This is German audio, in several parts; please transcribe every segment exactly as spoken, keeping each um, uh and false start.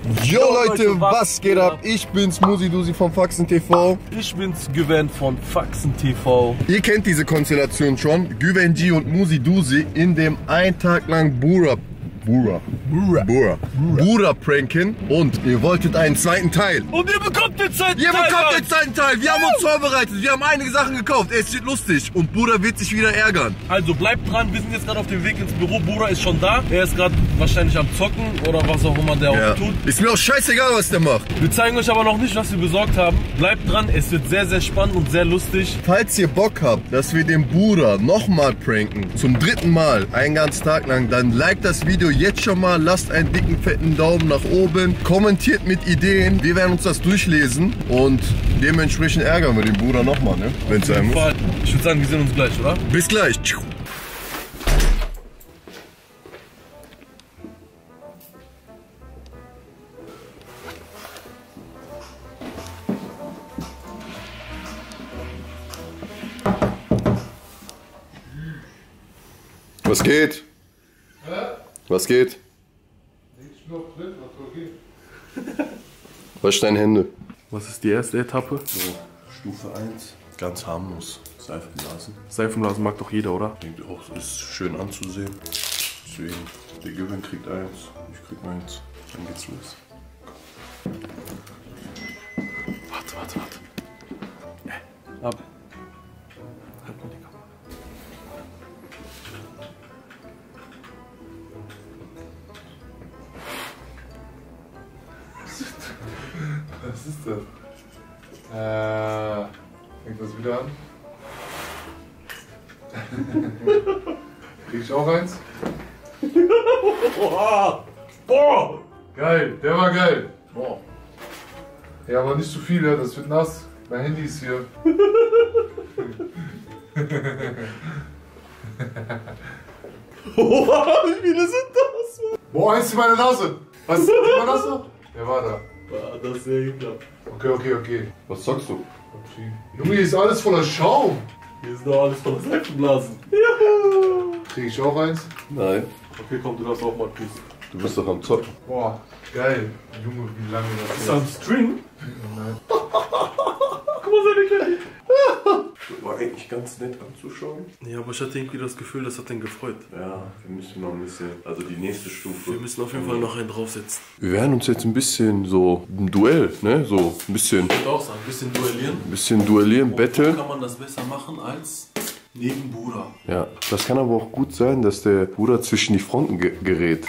Yo Leute, was geht ab? Ich bin's Musi Dusi von Faxen T V. Ich bin's Güven von Faxen T V. Ihr kennt diese Konstellation schon. Güven G und Musi Dusi in dem einen Tag lang Bura Bura Bura Bura Bura pranken und ihr wolltet einen zweiten Teil. Und ihr bekommt den zweiten ihr Teil! Ihr bekommt den zweiten Teil! Wir haben uns vorbereitet, wir haben einige Sachen gekauft, es wird lustig und Bura wird sich wieder ärgern. Also bleibt dran, wir sind jetzt gerade auf dem Weg ins Büro. Bura ist schon da, er ist gerade wahrscheinlich am Zocken oder was auch immer der ja. auch tut. Ist mir auch scheißegal, was der macht. Wir zeigen euch aber noch nicht, was wir besorgt haben. Bleibt dran, es wird sehr, sehr spannend und sehr lustig. Falls ihr Bock habt, dass wir den Bura nochmal pranken, zum dritten Mal, einen ganzen Tag lang, dann liked das Video jetzt schon mal, lasst einen dicken, fetten Daumen nach oben, kommentiert mit Ideen, wir werden uns das durchlesen und dementsprechend ärgern wir den Bruder nochmal, ne? Wenn es sein muss. Ich würde sagen, wir sehen uns gleich, oder? Bis gleich. Was geht? Hä? Was geht? Ich bin noch drin, was soll gehen? Wasch deine Hände. Was ist die erste Etappe? So, Stufe eins. Ganz harmlos. Seifenblasen. Seifenblasen mag doch jeder, oder? Ich denke auch, es ist schön anzusehen. Deswegen, der Gewinn kriegt eins, ich krieg eins. Dann geht's los. Warte, warte, warte. Äh, ab. Halt mal die Kamera. Was ist das? Äh, fängt das wieder an? Krieg ich auch eins? Boah! Boah! Geil, der war geil. Boah. Ja, aber nicht zu viel, ja, das wird nass. Mein Handy ist hier. Wie viele sind das? Boah, eins in meine Nase. Was? War das noch? Der war da. Das ist sehr ekelhaft. Okay, okay, okay. Was sagst du? Junge, hier ist alles voller Schaum. Hier ist doch alles voller Seifenblasen. Krieg ich auch eins? Nein. Okay, komm, du darfst auch mal pusten. Du bist doch am Zocken. Boah, geil. Junge, wie lange das Ist das ein String? Nein. Guck mal, seine Kleine. War eigentlich ganz nett anzuschauen. Ja, aber ich hatte irgendwie das Gefühl, das hat den gefreut. Ja, wir müssen noch ein bisschen, also die nächste Stufe. Wir müssen auf jeden Fall noch einen draufsetzen. Wir werden uns jetzt ein bisschen so ein Duell, ne? So ein bisschen, Ich würde auch sagen, ein bisschen duellieren. ein bisschen duellieren, Wo betteln. kann man das besser machen als neben Bruder? Ja, das kann aber auch gut sein, dass der Bruder zwischen die Fronten ge gerät.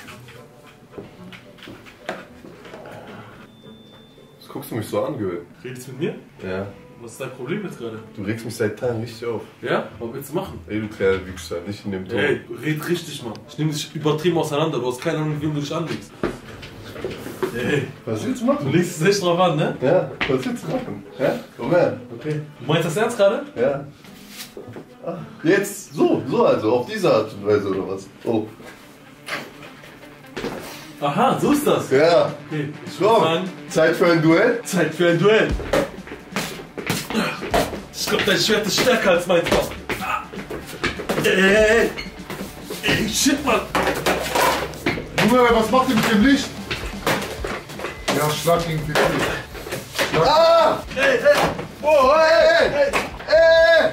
Was guckst du mich so an, Gehört? Redest du mit mir? Ja. Was ist dein Problem jetzt gerade? Du regst mich seit Tagen richtig auf. Ja? Was willst du machen? Ey, du kleiner Wichser, nicht in dem Ton. Ey, red richtig, Mann. Ich nehme dich übertrieben auseinander. Du hast keine Ahnung, wie du dich anlegst. Ey, Was willst du du machen? legst es echt drauf an, ne? Ja, was willst du machen? Ja? Komm her. Okay. Du meinst das ernst gerade? Ja. Ah, jetzt, so, so also, auf diese Art und Weise oder was? Oh. Aha, so ist das. Ja. Okay, ich würde So, sagen, Zeit für ein Duell? Zeit für ein Duell. Ich glaube, dein Schwert ist stärker als meins. Ah. Ey, ey, ey. Ey, shit, Mann. Junge, was macht ihr mit dem Licht? Ja, schlag gegen P C. Schlag. Ah! Ey, ey. Oh, ey, ey, ey!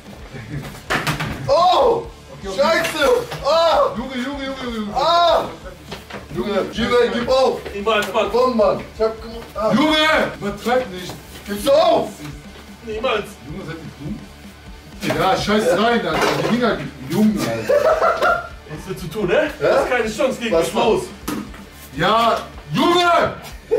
Oh! Scheiße! Ah! Junge, Junge, Junge, Junge. Ah! Junge, G-Man, gib auf! Niemals, Mann. Komm, Mann! Ich hab gemacht. Ah. Junge! Übertreib nicht. Gib's auf! Niemals. Junge, seid ihr dumm? Ja, scheiß rein, Alter. Die Dinger gibt Junge, Alter. Was willst du tun, ne? Du Ja? hast keine Chance gegen Was mich, Mann. los? Ja, Junge!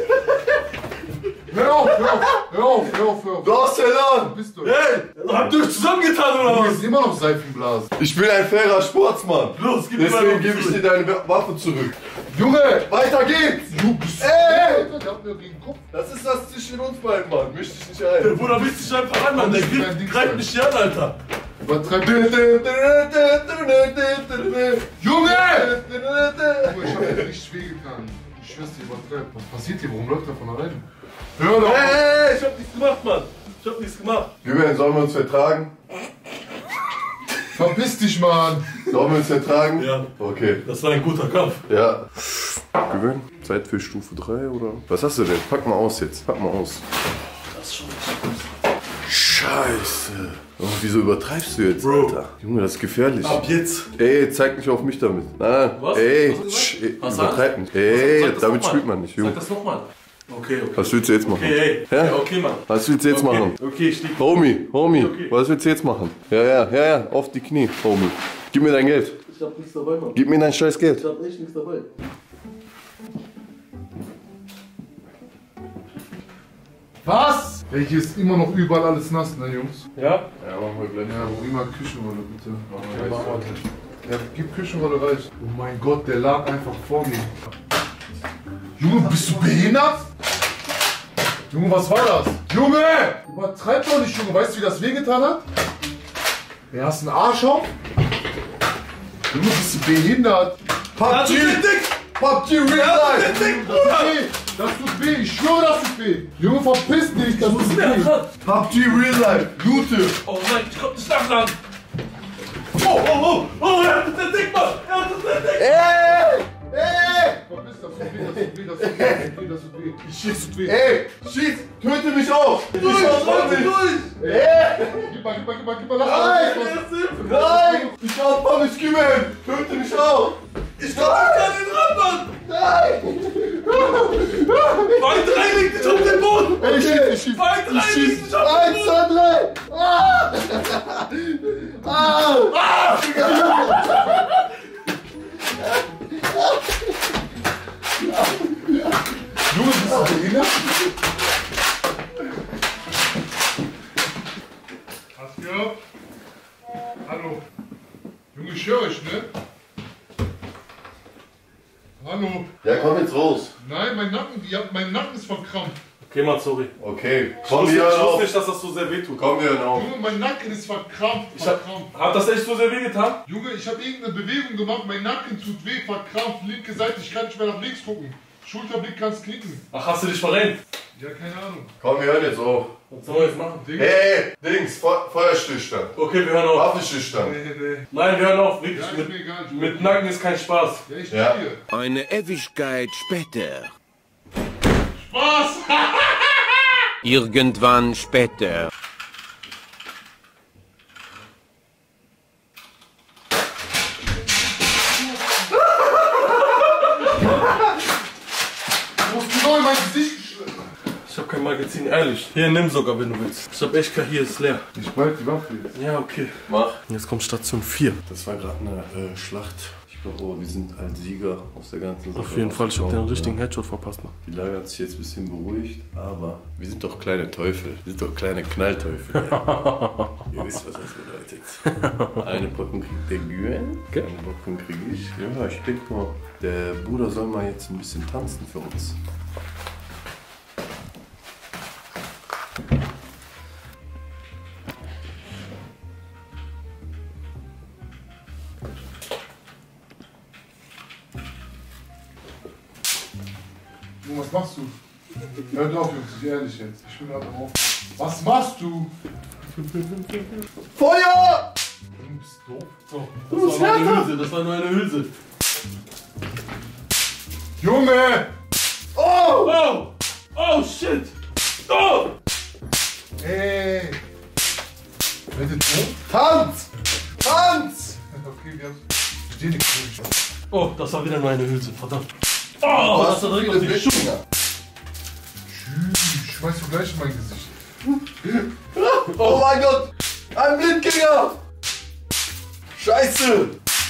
Hör auf, hör auf, hör auf, hör auf, hör auf. Du hast Elan! Bist du? Hey, habt ihr euch zusammengetan oder Du was? bist immer noch Seifenblasen. Ich bin ein fairer Sportsmann. Los, gib mir Deswegen meine gebe ich dir deine Waffe zurück. Junge! Weiter geht's! Du bist. Ey! Alter, der hat mir gegen den Kopf. Das ist das zwischen uns beiden, Mann. Misch dich nicht ein. Der Bruder willst dich einfach an, Mann. Der greift, greift mich hier an, Alter. Übertreib Junge! nicht. Junge, ich hab dir richtig wehgetan. Ich schwör's dir, übertreib. Was passiert hier? Warum läuft er von alleine? Hör doch auf! Hey, ich hab nichts gemacht, Mann. Ich hab nichts gemacht. Güven, sollen wir uns vertragen? Verpiss dich, Mann! Sollen wir uns vertragen? Ja. Okay. Das war ein guter Kampf. Ja. Gewinn? Zeit für Stufe drei oder? Was hast du denn? Pack mal aus jetzt. Pack mal aus. Das ist schon richtig gut. Scheiße. Oh, wieso übertreibst du jetzt, Bro. Alter? Junge, das ist gefährlich. Ab jetzt. Ey, zeig nicht auf mich damit. Nein, Was? ey, Was hast du sch, ey Was übertreib hast nicht. du? Ey, Sag das damit noch mal. spielt man nicht, Junge. Sag das nochmal. Okay, okay. Was willst du jetzt machen? Okay, ey. Ja? Ja, okay, Mann. Was willst du jetzt okay. machen? Okay, ich lieg. Homie, Homie, Okay. was willst du jetzt machen? Ja, ja, ja, ja, auf die Knie, Homie. Gib mir dein Geld. Ich hab nichts dabei, Mann. Gib mir dein scheiß Geld. Ich hab echt nichts dabei. Was? Ey, hier ist immer noch überall alles nass, ne, Jungs? Ja? Ja, machen wir gleich. Ja, wo immer Küchenrolle, bitte. wir Ja, mach mal. Ja, gib Küchenrolle reich. Oh mein Gott, der lag einfach vor mir. Junge, bist du behindert? Junge, was war das? Junge! Übertreib doch nicht, Junge. Weißt du, wie das wehgetan hat? Ja, hast du einen Arsch auf? Junge, bist du behindert? P U B G! P U B G Real Life! Das tut weh. Das tut weh. Ich schwöre, das tut weh. Junge, verpiss dich. Das tut Ja, weh. dran. P U B G Real Life! Lute! Oh nein, ich komm nicht nach dran. Oh, oh, oh, oh, er hat den Dick, Mann. Er hat den Dick. Ey! Ey! Verpiss, das tut weh, das tut weh, das tut weh, das tut weh. Ich schieß, tut weh. Ey! Schieß! Töte mich auch! Durch, Ich schaff's auch durch, nicht! durch. Ey! Gib mal, gib mal, gib mal, gib mal. Lass Nein! mal. Nein! Ich schaff mal nicht gewinnen! Töte mich auch! Ich komm nicht an den Rand, Mann. Nein! Bein drei liegt nicht auf dem Boden. Ey, ich schieß, ich schieß. Bein drei Ich liegt schieß. nicht auf dem Eins, Boden. zwei, drei! Ah! Ah! Junge, bist du behindert? Asja? Hallo. Junge, ich höre euch, ne? Hallo. Ja, komm jetzt raus. Nein, mein Nacken, die, mein Nacken ist verkrampft. Okay, Mann, sorry. Okay, Ich komm wusste, hier ich wusste auf. nicht, dass das so sehr wehtut. Komm hier auf. Junge, mein Nacken ist verkrampft, Ich hab, verkrampft. hat das echt so sehr weh getan? Junge, ich habe irgendeine Bewegung gemacht, mein Nacken tut weh, verkrampft, linke Seite, ich kann nicht mehr nach links gucken. Schulterblick kannst knicken. Ach, hast du dich verrennt? Ja, keine Ahnung. Komm, wir hören jetzt auf. Was sollen wir jetzt machen? Ding. Hey, Dings, Fe Feuerstillstand. Okay, wir hören auf. Waffenstillstand. Nee, nee. Nein, wir hören auf. Wirklich. Ja, ist mit, mir egal. mit Nacken ist kein Spaß. Ja, ich Ja. stehe. Eine Ewigkeit später. Was? Irgendwann später. Du musst genau in mein Gesicht geschlagen. Ich hab kein Magazin, ehrlich. Hier, nimm sogar, wenn du willst. Ich hab echt kein, hier ist leer. Ich behalte die Waffe jetzt. Ja, okay. Mach. Jetzt kommt Station vier. Das war gerade eine äh, Schlacht. Ich glaube, wir sind als Sieger aus der ganzen Sache. Auf jeden Fall, ich hab den rausgekommen. richtigen Headshot verpasst, Mann. Die Lage hat sich jetzt ein bisschen beruhigt, aber wir sind doch kleine Teufel. Wir sind doch kleine Knallteufel. Ja. Ihr wisst, was das bedeutet. Eine Packung kriegt der Güen, Okay. eine Packung kriege ich. Ja, ich denke mal, der Bruder soll mal jetzt ein bisschen tanzen für uns. Junge, was machst du? Hört auf, Jungs, ich ehrlich jetzt. Ich bin gerade am Auf. Was machst du? Feuer! Du bist doof. So, das war nur eine Hülse, das war nur eine Hülse. Junge! Oh! Oh! Oh, shit! Oh! Ey! Seid ihr doof? Tanz! Tanz! Okay, wir haben. Ich stehe nicht durch. Oh, das war wieder nur eine Hülse, verdammt. Oh, das so hat direkt auf die Schuhe. Finger. Tschüss, ich schmeiß du gleich in mein Gesicht. Oh mein Gott! Ein Blindgänger! Scheiße!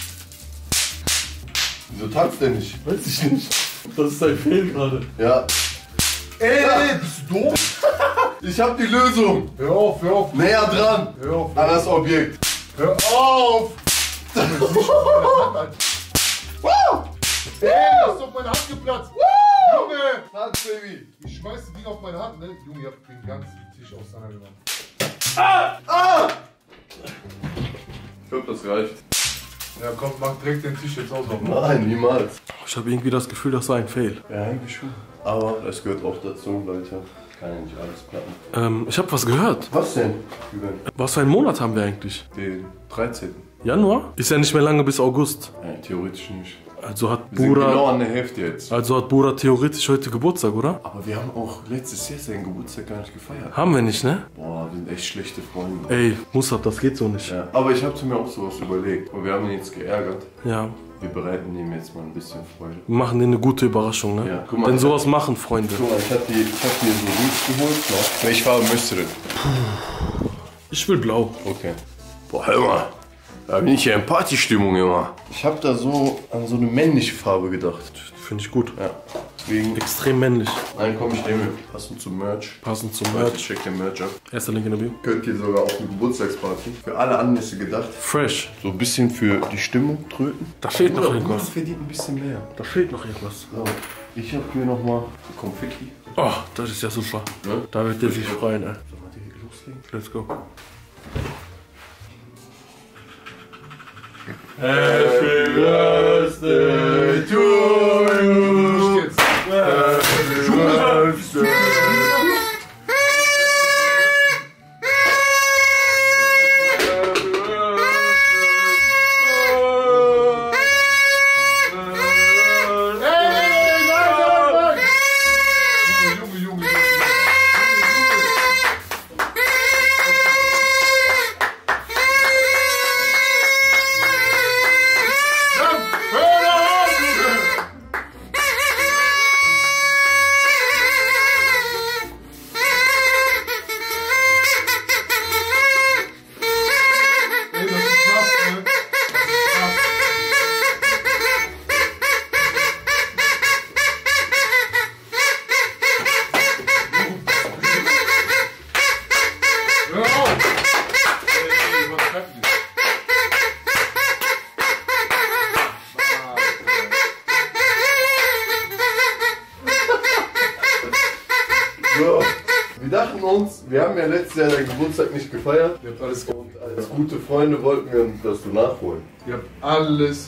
Wieso tanzt der nicht? Weiß ich nicht. Das ist ein Fehl gerade. Ja. Ey, bist du doof? Ich hab die Lösung! Hör auf, hör auf. Näher dran! Hör auf. An das Objekt. Hör auf! Junge, sieh schon meine Hand an. Ey, das ist auf meine Hand geplatzt! Junge! Tanz, Baby! Ich schmeiß die Dinger auf meine Hand, ne? Junge, ihr habt den ganzen Tisch auseinandergenommen. Ah! Ich glaub, das reicht. Ja, komm, mach direkt den Tisch jetzt aus. Auf. Nein, niemals. Ich habe irgendwie das Gefühl, das war ein Fail. Ja, eigentlich schon. Aber es gehört auch dazu, Leute. Kann ja nicht alles klappen. Ähm, ich habe was gehört. Was denn? Üben. Was für einen Monat haben wir eigentlich? Den dreizehnten Januar? Ist ja nicht mehr lange bis August. Nein, theoretisch nicht. Also hat Wir sind genau Bura, an der Hälfte jetzt. also hat Bura theoretisch heute Geburtstag, oder? Aber wir haben auch letztes Jahr seinen Geburtstag gar nicht gefeiert. Haben wir nicht, ne? Boah, wir sind echt schlechte Freunde. Ey, Musab, das geht so nicht. Ja, aber ich habe mir auch sowas überlegt. Und wir haben ihn jetzt geärgert. Ja. Wir bereiten ihm jetzt mal ein bisschen Freude. Wir machen dir eine gute Überraschung, ne? Ja, guck mal, Denn ich sowas machen Freunde. Guck mal, ich hab, die, ich hab dir so Roots geholt. Ne? Welche Farbe möchtest du denn? Ich will blau. Okay. Boah, hör mal. Da bin ich ja in Partystimmung immer. Ich habe da so an so eine männliche Farbe gedacht. Finde ich gut. Ja. Deswegen. Extrem männlich. Einen komm, ich nehme. Passend zum Merch. Passend zum Leute, Merch. check den Merch ab. Erster Link in der Bio. Könnt ihr sogar auf eine Geburtstagsparty. Für alle Anlässe gedacht. Fresh. So ein bisschen für die Stimmung tröten. Da fehlt noch Bruder, irgendwas. Das verdient ein bisschen mehr. Da fehlt noch irgendwas. So, ich habe hier nochmal Konfetti. Oh, das ist ja super. Ne? Da wird der sich freuen, ey. Sollen wir direkt loslegen? Let's go. Happy Birthday to you. Jetzt. Happy Birthday. Junge, Junge, Junge. Ey, das ist krass, ne? Hör auf! Ey, übertreib nicht. So, wir dachten uns, wir haben ja letztes Jahr deinen Geburtstag nicht gefeiert. Ihr habt alles ge- Und als gute Freunde wollten wir das du nachholen. Ihr habt alles.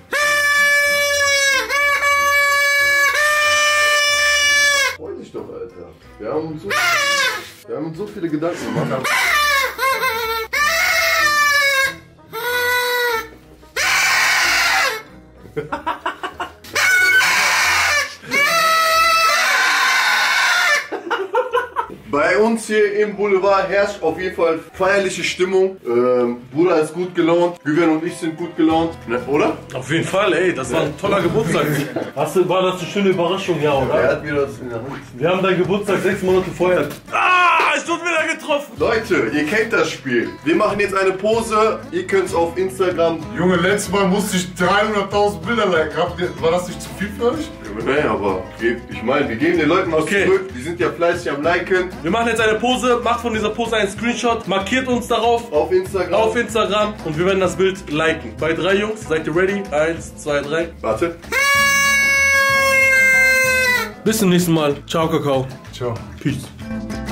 Freu dich doch, Alter. Wir haben uns so, wir haben uns so viele Gedanken gemacht. Bei uns hier im Boulevard herrscht auf jeden Fall feierliche Stimmung. Ähm, Bruder ist gut gelaunt, Vivian und ich sind gut gelaunt, ne, oder? Auf jeden Fall, ey. Das war ein toller Geburtstag. Hast du, war das eine schöne Überraschung, ja, oder? Er hat mir das in der Hand. Wir haben deinen Geburtstag sechs Monate vorher. Ah, ich wurde wieder getroffen. Leute, ihr kennt das Spiel. Wir machen jetzt eine Pose. Ihr könnt es auf Instagram. Junge, letztes Mal musste ich dreihunderttausend Bilder liken. Habt ihr- War das nicht zu viel für euch? Nee, aber ich meine, wir geben den Leuten was Okay. zurück. Die sind ja fleißig am Liken. Wir machen jetzt eine Pose, macht von dieser Pose einen Screenshot, markiert uns darauf Auf Instagram. auf Instagram und wir werden das Bild liken. Bei drei Jungs, seid ihr ready? Eins, zwei, drei. Warte. Bis zum nächsten Mal. Ciao, Kakao. Ciao. Peace.